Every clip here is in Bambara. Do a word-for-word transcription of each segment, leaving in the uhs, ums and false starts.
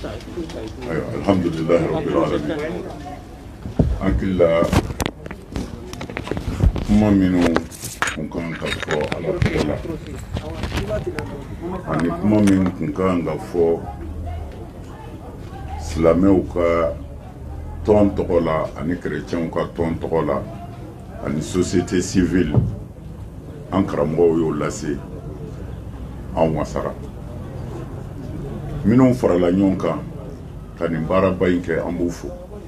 الحمد لله رب العالمين أكل ما منو ممكن كفو على كلا أني ما من ممكن كفو سلامه ton tokola ani chrétien ka ton tokola ani société civile en kramo yo lasi en wasara minon fara la nyonka kani bara bayinke ambufu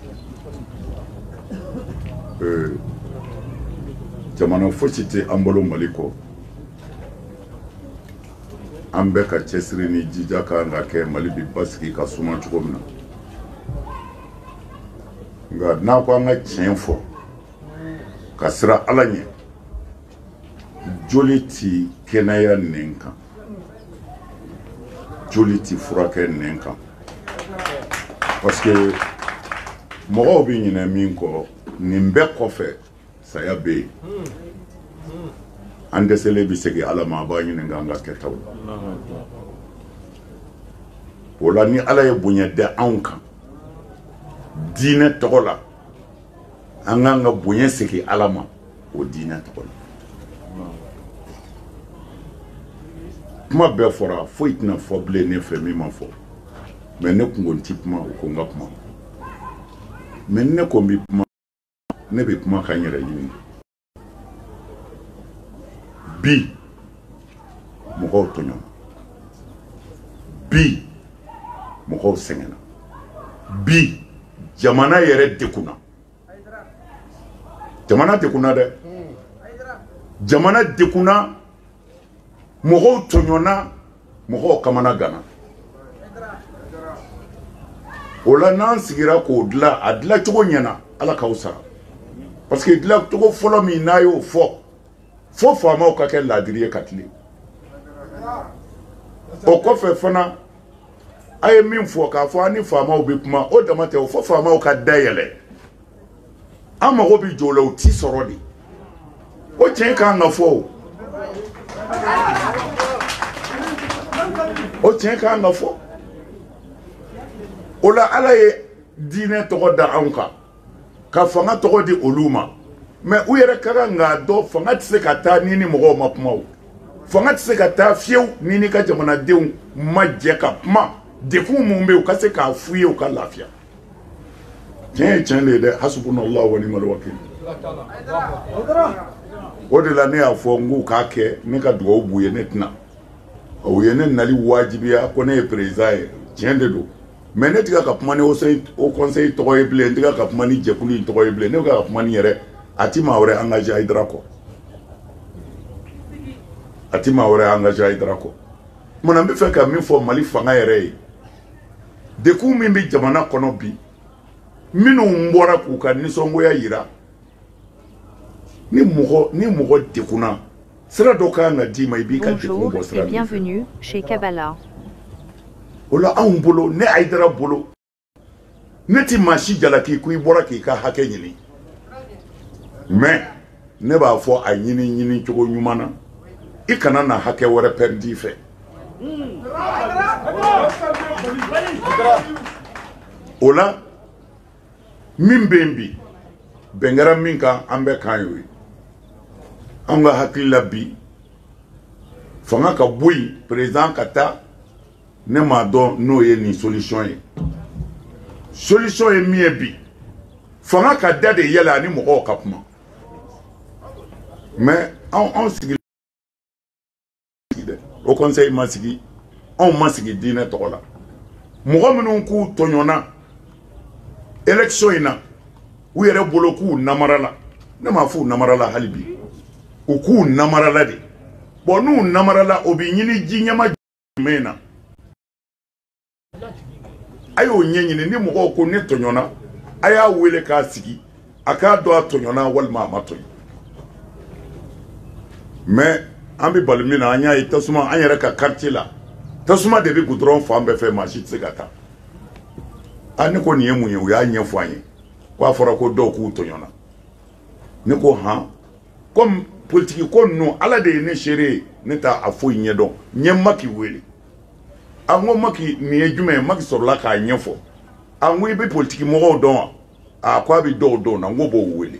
euh jamana focité ambolo maliko ambe ka chesri ni jijaka ngake malibi baski ka suma chukomna nga na ko nga tienfo kasra alanye joliti kenaya nenka joliti furake nenka parce que mo bi nyina min ko nimbe ko fe saya be ande sele bi segi ala ma ba nyina nga nga ketaw wala ni ala ye bunya de anka dina tokola anga nga bonye seki alama o dina tokola ma be fora fo itna fo ble ne fe mi ma fo mais ne ko tipma ko ngapma mais ne ko mi ma ne be ma kanyere yini bi mo ko tonyo bi mo ko sengena bi jamana yere dekuna jamana dekuna de jamana dekuna moho tonyona moho kamana gana ola nan sigira ko dla adla togo nyana ala kausa parce que dla togo folo mi nayo fo fo fama o ka ke ladiriye katli o ko fe fana aye min fo ka fo ani fama obi kuma o damate o fo fama o ka dayele ama obi jolo ti sorodi o chen ka na fo o chen ka na fo ola alaye dine to da anka ka fanga to di oluma mais u yere kara nga do fanga tse ka ta nini mo ma kuma o fanga tse ka ta fiew nini ka jamana deun majje ka ma defu mumbe ukase ka fuye uka lafia tiens tiens le de hasbunallahu wa ni'mal wakil odela ne afo ngu ka ke ne ka do obuye netna o yene nali wajibiya ko ne président tiens de do mais ne tiga ka pmane o sey au conseil to eble ndiga ka pmani jekuli to eble ne ka pmani yere atima wore engagé hydrako atima wore engagé hydrako mona mbi fe ka mi fo mali fanga yere de ku mi bi jamana kono bi minu mbora ku ka nisongo ya yira ni mugo ni mugo dekuna sera doka na di mai bi ka dekun bo sera. Bienvenue chez Kabbalah. Ola an bolo ne aidara bolo ne ti mashi jalaki ku ibora ki ka hake nyini mais ne ba fo a nyini nyini chogo nyumana ikana na hake wore perdi fe ola mimbembi bengara minka ambe kanyoy anga hakilla bi fanga ka boy président kata ne ma do no ye ni solution ye solution ye mi bi fanga ka dade yela ni mo ko kapma mais on on sigi au conseil masigi on masigi dine tola mo ko minu ku tonyona élection ina u yere boloku namarala ne ma fu namarala halibi u ku namarala de bonu namarala obi nyini jinyama mena ayo nyenyini ni mo ko ne tonyona aya wele ka sigi aka do tonyona wal ma matoy mais ambi balmina anya itasuma anya ka quartier la tasuma de bi goudron fambe fe marché tsigata ani ko ni emu ye ya nyefo anye kwa fora ko do ku tonyona ni ko ha comme politique ko no ala de ne chere ne ta afo nye do nyemma ki wele an ko Macky nin ye jumɛn ye Macky sɔrɔla k'a ɲɛfɔ an ko i bɛ politique mɔgɔw dɔn wa a ko a bɛ dɔw dɔn na n ko b'o wele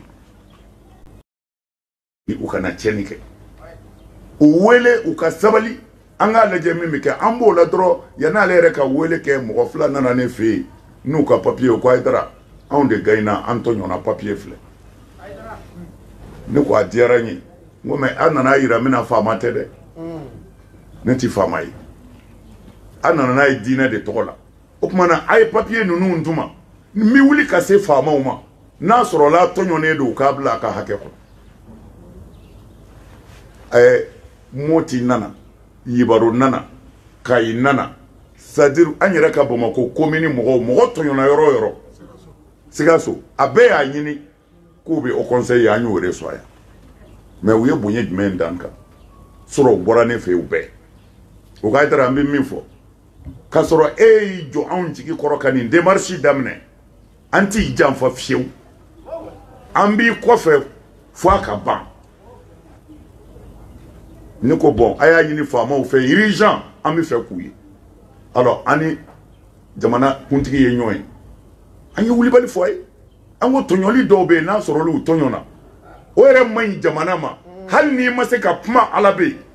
u kana tiɲɛni kɛ u wele u ka sabali an k'a lajɛ min bɛ kɛ an b'o la dɔrɔn yan'ale yɛrɛ ka wele kɛ mɔgɔ fila nana ne fɛ yen n'u ka papiye o ko Haidara anw de gagné an tɔɲɔna papiye filɛ ne ko a diyara n ye n ko mɛ a nana yira n bɛna faama tɛ dɛ ne ti faama ye a nana n'a ye diinɛ de tɔgɔ la o tuma na a ye papiye ninnu d'u ma n bɛ wuli ka se faamaw ma n'a sɔrɔla tɔɲɔnen don k'a bila a ka hakɛ kɔnɔ ɛɛ Moti nana Yibaro nana Kayi nana c'est-à-dire an yɛrɛ ka Bamakɔ commune mɔgɔw mɔgɔ tɔɲɔna yɔrɔ o yɔrɔ Sikaso a bɛɛ y'a ɲini k'u bɛ au conseil an y'o reçoit yan mais u ye bonya jumɛn d'an kan sɔrɔ u bɔra ne fɛ yen u bɛɛ o ka Haidara an bɛ min fɔ k'a sɔrɔ e y'i jɔ anw jigi kɔrɔ ka nin démarche daminɛ an t'i janfa fiyewu an b'i kɔfɛ fo a ka ban ne ko bon a y'a ɲini faamaw fɛ urgent an bɛ fɛ k'u ye alors an ni jamana kuntigi ye ɲɔgɔn ye an ye wulibali fɔ a ye an ko tɔɲɔli dɔw bɛ yen n'a sɔrɔla u tɔɲɔna o yɛrɛ man ɲi jamana ma hali n'i ma se ka kuma ala bɛ yen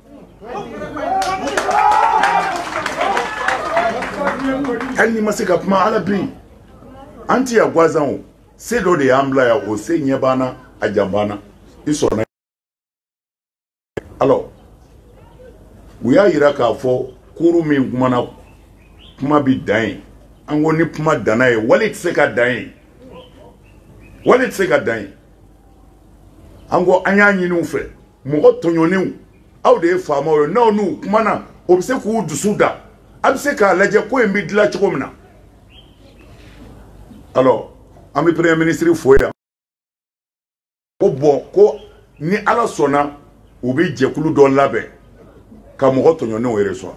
hali n'i ma se ka kuma ala bɛ yen an ti ya guazan o se dɔ de y'an bila yan o se ɲɛ banna a jan banna i sɔnna alors u y'a yira k'a fɔ kuru min kumana kuma bi dan ye an ko ni kuma danna ye wali tɛ se ka dan ye wali tɛ se ka dan ye an ko an y'a ɲini u fɛ mɔgɔ tɔɲɔnenw aw de ye faamaw ye n'aw n'u kumana o bɛ se k'u dusu da a bɛ se k'a lajɛ ko in bɛ dilan cogo min na alors an bɛ premier ministre fo yan ko bon ko ni ala sɔnna u bɛ jɛkulu dɔ labɛn ka mɔgɔ tɔɲɔnenw reçoit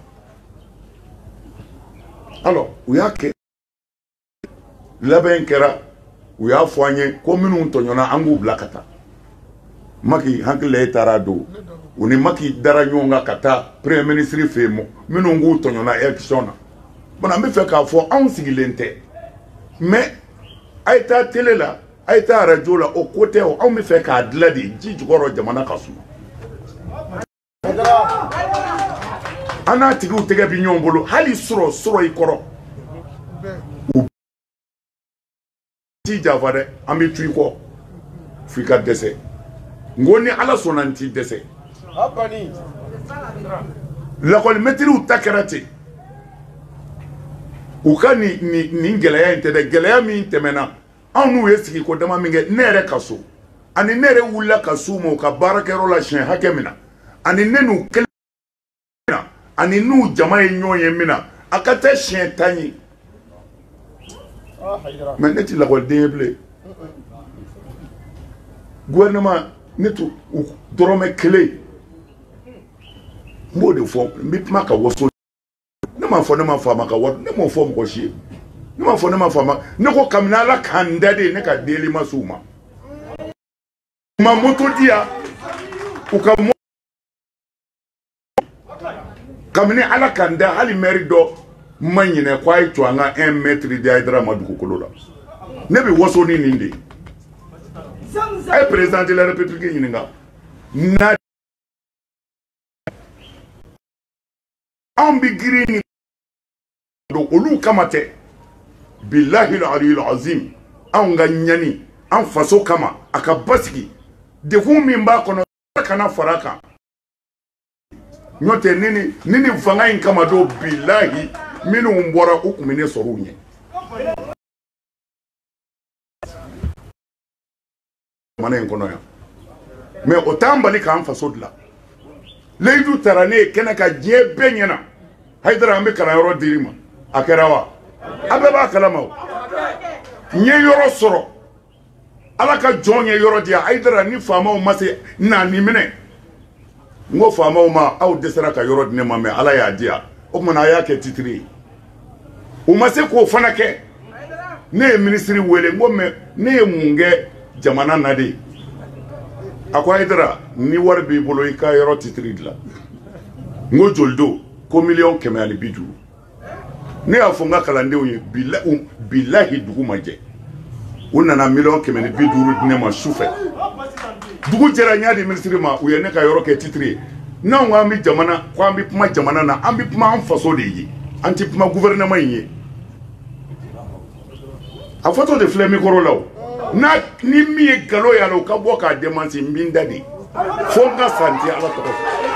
alors u y'a kɛ labɛn kɛra u y'a fɔ an ye ko minnu tɔɲɔna an k'u bila ka taa Macky hakili e taara don u ni Macky dara ɲɔgɔn kan ka taa premier ministre fɛ yen minnu k'u tɔɲɔna élection na bon an bɛ fɛ k'a fɔ anw sigilen tɛ mais a ye taa télé la a ye taa radio la o ko tɛ o anw bɛ fɛ k'a dilan de ji jukɔrɔ jamana ka suma an n'a tigiw tɛgɛ bɛ ɲɔgɔn bolo hali sɔrɔ sɔrɔ i kɔrɔ u t'i janfa dɛ an bɛ tu i kɔ f'i ka dɛsɛ n ko ni ala sɔnna n t'i dɛsɛ lakɔli mɛtiriw ta kɛra ten u ka nin nin nin gɛlɛya in tɛ dɛ gɛlɛya min tɛmɛna anw n'u ye sigi ko dama min kɛ ne yɛrɛ ka so ani ne yɛrɛ wulila ka s'u ma u ka baarakɛyɔrɔ la siɲɛ hakɛ min na ani ne n'u kelen na ani n'u jama ye ɲɔgɔn ye min na a ka tɛ siɲɛ tan ye mais ne ti lakɔliden ye bilen gouvernement ne tu dɔrɔmɛ kelen n b'o de fɔ n bɛ kuma ka waso ne m'a fɔ ne ma faama ka wari ne m'o fɔ mɔgɔ si ye ne m'a fɔ ne ma faama ne ko kabini ala k'an da de ne ka deli ma s'u ma ma moto di yan u ka mo kabini ala k'an da hali maire dɔ ma ɲinɛ ko a ye to an ka un mètre di Haidara ma dugukolo la ne bɛ waso ni nin de ye a ye président de la république ɲininka na anw bɛ girin ni don olu kama tɛ bilahi al-aliyyil azim anw ka ɲani an faso kama a ka basigi dekun min b'a kɔnɔ kana fara kan n'o tɛ ni ni ni ni fanga in kama don bilahi minnu bɔra u kun bɛ ne sɔrɔ u ɲɛ jamana in kɔnɔ yan mais o t'an bali k'an faso dilan Layidu taara ne ye kɛnɛ ka diɲɛ bɛɛ ɲɛna Haidara an bɛ kalanyɔrɔ dir'i ma a kɛra wa a bɛɛ b'a kalama o n ye yɔrɔ sɔrɔ ala ka jɔn ye yɔrɔ di yan Haidara ni faamaw ma se na nin minɛ n ko faamaw ma aw dɛsɛra ka yɔrɔ di ne ma mais ala y'a di yan o tuma a y'a kɛ titiri ye u ma se k'o fana kɛ ne ye minisiri wele n ko mais ne ye mun kɛ jamana na de a ko Haidara ni wari b'i bolo i ka yɔrɔ titiri dilan n ko joli don ko miliyɔn kɛmɛ ani bi duuru ne y'a fɔ n ka kalandenw ye bilahi dugu ma jɛ u nana miliyɔn kɛmɛ ni bi duuru di ne ma su fɛ dugu jɛra n y'a di minisiri ma u ye ne ka yɔrɔ kɛ titiri ye n'anw ko an bɛ jamana ko an bɛ kuma jamana na an bɛ kuma an faso de ye an tɛ kuma gouvernement in ye a fɔtɔ de filɛ mikoro la o n'a ni min ye nkalon y'a la o ka bɔ k'a démentir n bɛ n da de fo n ka santi ala tɔgɔ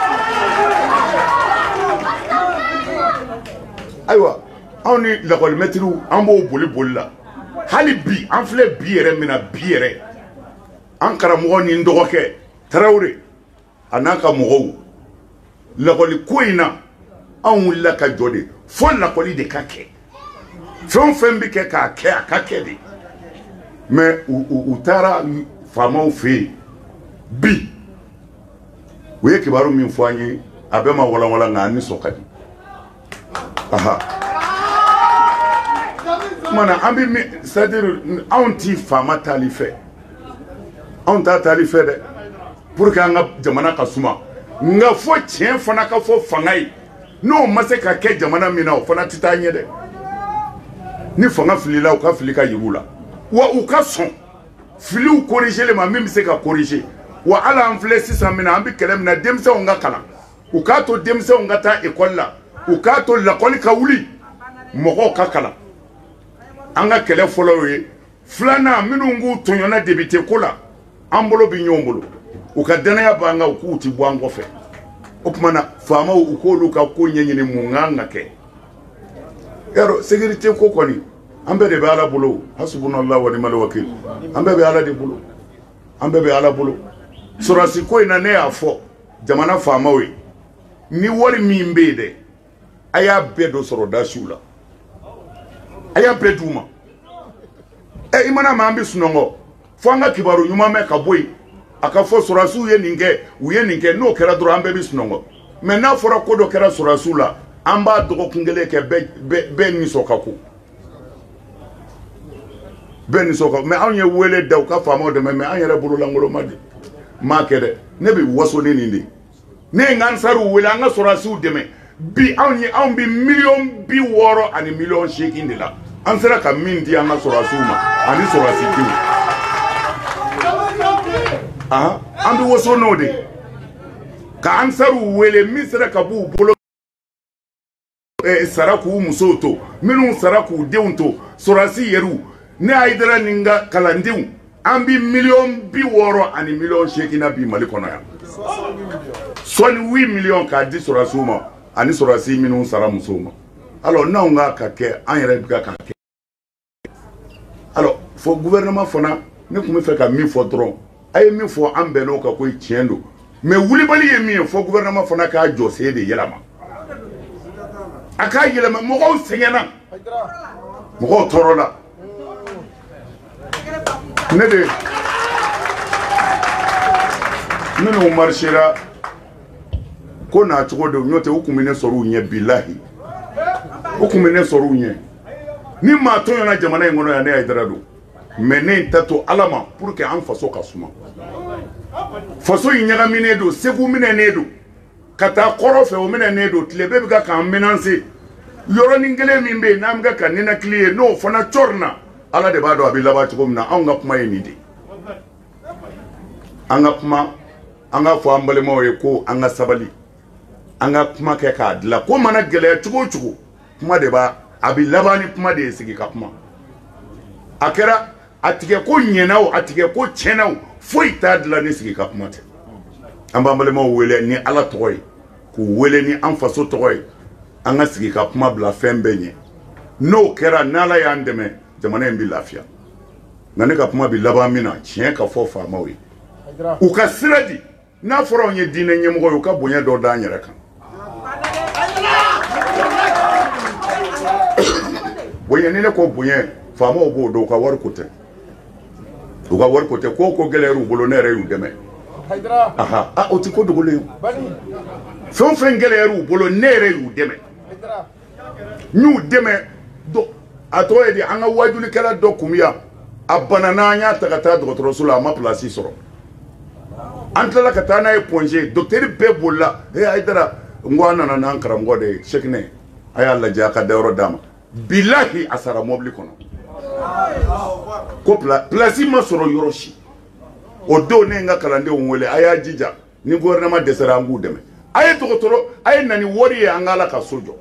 ayiwa anw ni lakɔlimɛtiriw an b'o boli boli la hali bi an filɛ bi yɛrɛ min na bi yɛrɛ an karamɔgɔ ni n dɔgɔkɛ Tarawele a n'a ka mɔgɔw lakɔli ko in na anw wulila ka jɔ de fo lakɔli de ka kɛ fɛn o fɛn bɛ kɛ k'a kɛ a ka kɛ de mais u taara faamaw fɛ yen bi u ye kibaru min fɔ an ye a bɛɛ ma walanwalan nka a nisɔn ka di aha mana an bɛ min c'est-à-dire anw ti faama taali fɛ anw t'a taali fɛ dɛ pour que an ka jamana ka suma nka fo tiɲɛ fana ka fɔ fanga ye n'o ma se ka kɛ jamana min na o fana tɛ taa ɲɛ dɛ ni fanga filila u ka fili ka yir'u la wa u ka sɔn filiw corriger ma min bɛ se ka corriger wa hali an filɛ sisan min na an bɛ kɛlɛ min na denmisɛnw ka kalan u k'a to denmisɛnw ka taa ekɔli la u k'a to lakɔli ka wuli mɔgɔw ka kalan an ka kɛlɛ fɔlɔ ye filanan minnu k'u tɔɲɔna député ko la an bolo bɛ ɲɔgɔn bolo u ka danaya b'an kan u k'u ti bɔ an kɔfɛ o tuma na faamaw u k'olu ka ko ɲɛɲini mun kan ka kɛ yarɔ sécurité ko kɔni an bɛɛ de bɛ ala bolo hasbunallahu wa ni'mal wakil an bɛɛ bɛ ala de bolo an bɛɛ bɛ ala bolo sɔrɔdasi ko in na ne y'a fɔ jamana faamaw ye ni wari min bɛ yen dɛ a y'a bɛɛ don sɔrɔdasiw la a y'a bɛɛ d'u ma ɛ i mana ma an bɛ sunɔgɔ fo an ka kibaru ɲuman mɛn ka bɔ yen a ka fɔ sɔrɔdasiw ye nin kɛ u ye nin kɛ n'o kɛra dɔrɔn an bɛɛ bɛ sunɔgɔ mais n'a fɔra ko dɔ kɛra sɔrɔdasiw la an b'a dɔgɔkun kelen kɛ bɛɛ nisɔn ka ko bɛɛ nisɔn ka ko mais anw ye wele da u ka faamaw dɛmɛ mais an yɛrɛ bololankolon ma de m'a kɛ dɛ ne bɛ waso ni nin de ne ye n ka ansariw wele an ka sɔrɔdasiw dɛmɛ bi anw ye anw bɛ miliyɔn bi wɔɔrɔ ani miliyɔn seegin de la an sera ka min di an ka sɔrɔdasiw ma ani sɔrɔdasidenw aha an bɛ waso n'o de ka ansariw wele min sera ka b'u bolo sara k'u musow to minnu sara k'u denw to sɔrɔdasi yɛrɛw ne Hayidara ni n ka kalandenw an bɛ miliyɔn bi wɔɔrɔ ani miliyɔn seegin na bi Mali kɔnɔ yan sɔni huit miliyɔn k'a di sɔrɔdasiw ma ani sɔrɔdasi minnu sara musow ma alors n'anw ka ka kɛ an yɛrɛ bɛ ka kɛ alors fo gouvernement fana ne tun bɛ fɛ ka min fɔ dɔrɔn a ye min fɔ an bɛnn'o kan ko tiɲɛ don mais wulibali ye min ye fo gouvernement fana k'a jɔ sen de yɛlɛma a k'a yɛlɛma mɔgɔw sɛgɛnna mɔgɔw tɔɔrɔla ne de minnu marchera ko n'a cogo de n'o tɛ u tun bɛ ne sɔrɔ u ɲɛ bilahi u tun bɛ ne sɔrɔ u ɲɛ ni maa tɔɲɔna jamana in kɔnɔ yan ne Hayidara don mais ne n ta to ala ma pour que an faso ka suma faso in ɲagaminen don segu minɛnen don ka taa kɔrɔ fɛ o minɛnen don tile bɛɛ bɛ ka k'an menacer yɔrɔnin kelen min bɛ yen n'an bɛ ka ninakili ye n'o fana cɔri na ala de b'a dɔn a bɛ laban cogo min na anw ka kuma ye nin de an ka kuma an ka fɔ an balimaw ye ko an ka sabali an ka kuma kɛ k'a dilan ko mana gɛlɛya cogo o cogo kuma de b'a a bɛ laban ni kuma de ye sigi ka kuma a kɛra a tigɛ ko ɲɛna o a tigɛ ko tiɲɛna o foyi t'a dilan ni sigi ka kuma tɛ an b'an balimaw wele ni ala tɔgɔ ye k'u wele ni an faso tɔgɔ ye an ka sigi ka kuma bila fɛn bɛɛ ɲɛ n'o kɛra n'ala y'an dɛmɛ jamana in bɛ lafiya nka ne ka kuma bɛ laban min na tiɲɛ ka fɔ faamaw ye u ka sira di n'a fɔra anw ye diinɛ ɲɛmɔgɔ ye u ka bonya dɔ d'an yɛrɛ kan bonya ni ne ko bonya faamaw b'o dɔn u ka wari ko tɛ u ka wari ko tɛ ko ko gɛlɛyara u bolo ne yɛrɛ y'u dɛmɛ aha a o ti ko dogolen fɛn o fɛn gɛlɛyara u bolo ne yɛrɛ y'u dɛmɛ n y'u dɛmɛ a tɔgɔ ye di an ka wajulikɛla dɔ kun bɛ yan a banana an y'a ta ka taa dɔgɔtɔrɔso la a ma pilasi sɔrɔ an tilala ka taa n'a ye pɔnze dɔkitɛri bɛɛ bolila ee Hayidara n ko an nana n'an karamɔgɔ de ye Sekinɛ a y'a lajɛ a ka dayɔrɔ d'a ma billahi asara mobili kono ko place ma soro yoroshi o do ne nga kalande wole aya jija ni gouvernement de sera ngu deme ay to toro ay nani wori angala ka sojo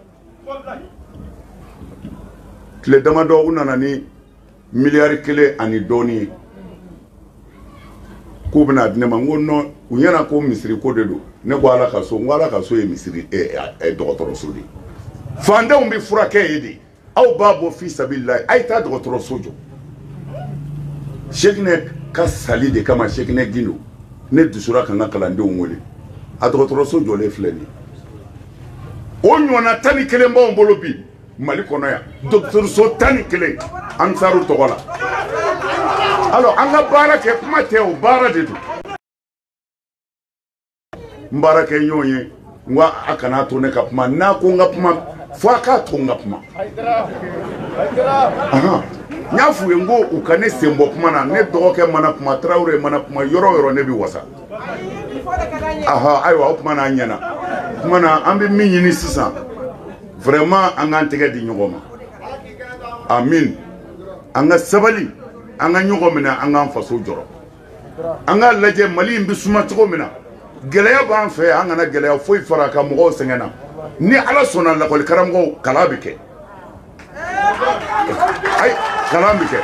le damado unana ni milliard kele ani doni ko bena dinema ngono unyana ko misiri ko dedo ne ko ala ka so ngala ka so e misiri e e dokotoro sodi fanda umbi furake yidi aw babo fi sabilillah ay ta dokotoro sojo shekne ka salide kama shekne gino ne dusura kan kalande wole a dokotoro sojo le fleni onyona tani kele mba ombolo bi mali kono ya docteur so tani kele ansaru togola alors anga bara ke kuma te o bara de du mbara ke nyonye ngwa akana to ne kapma na ko ngapma fo aka to ngapma aha nyafu ngo ukane sembo kuma na ne do ke mana kuma traure mana kuma yoro yoro ne bi wasa aha aywa kuma na nyana kuma na ambe minyini sisa vraiment anga tege di nyogoma amin anga sabali anga nyogomina anga faso joro anga laje mali mbi suma togomina geleya ban fe anga na geleya foi faraka mo sengena ni ala sona la ko karamgo kalabike ay kalambike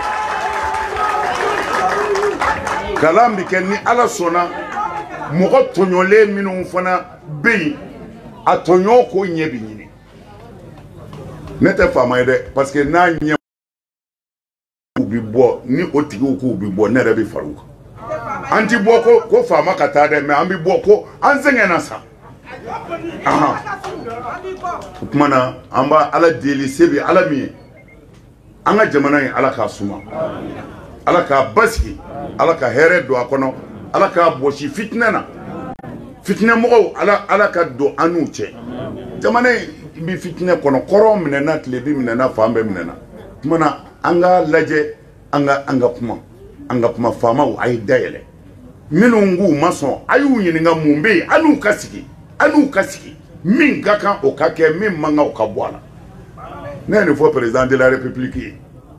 kalambike ni ala sona mo ko tonyole minu fana be atonyo ko nyebi nyini nete fama de parce que na nye bi bo ni otigi ko bi bo ne rebi faru anti bo ko ko fama kata de me ambi bo ko anzenga na sa aha kumana amba ala deli sebi ala mi anga jamana yi ala ka suma ala ka baski ala ka here do akono ala ka boshi fitna na fitna mo ala ala ka do anu che jamana bi fitna kono koro minena tlebi minena fambe minena kumana anga laje anga anga kuma anga kuma fama o ay dayele minungu maso ayu yininga mumbe anu kasiki anu kasiki min kaka o kake min manga o kabwala nene fo président de la république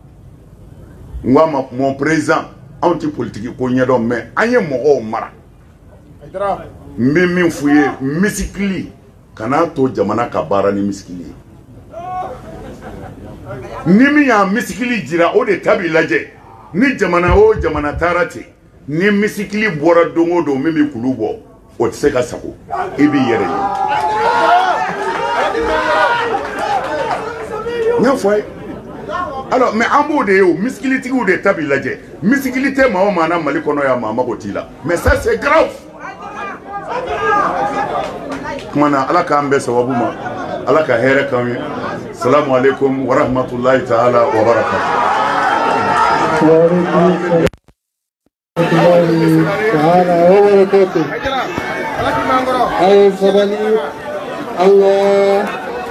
ngwa mon président anti politique ko nyedo mais anye mo mara min min fuye misikli kana to jamana ka bara ni misikli ni mi ya misikili jira o de tabi laje ni jamana o jamana tarati ni misikili bora dongo do mimi kulubo o tseka sako ibi yere nya foi alors mais ambo de yo misikili tigu de tabi laje misikili te ma o mana mali kono ya mama ko tila mais ça c'est grave kumana ala ka ambe sababu ma ala ka here kan Assalamu alaikum wa rahmatullahi ta'ala wa barakatuh. Wa alaikum ta'ala wa barakatuh. Ay sabali Allah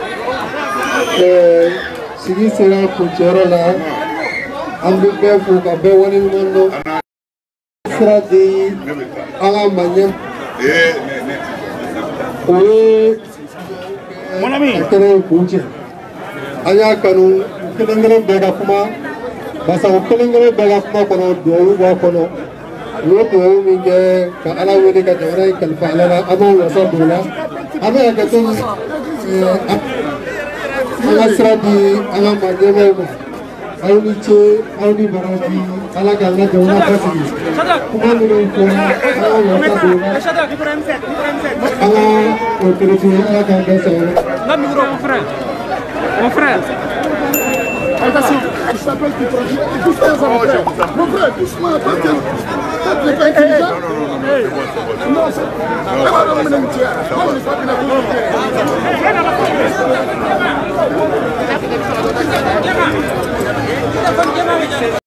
eh sigi sera kuchoro la ambi be fu ka be woni mondo sera di ala manyam eh ne ne mon ami akere kuche anya kanu kelengere bega kuma basa kelengere bega kuma kono do wa kono no do mi ge ka ala wele ka dawra ka fa ala amo wasa dola ame ka to ala sradi ala mademe ma ayuni che ayuni baraji ala ka ala dawra ka si kuma no ko ala wasa dola ala o teresi ala ka ka sa la micro mon frère mon frère. Attention, il s'appelle qui produit. Mon frère, doucement, parce que tu n'es pas intelligent. Non, c'est pas. Non, c'est pas.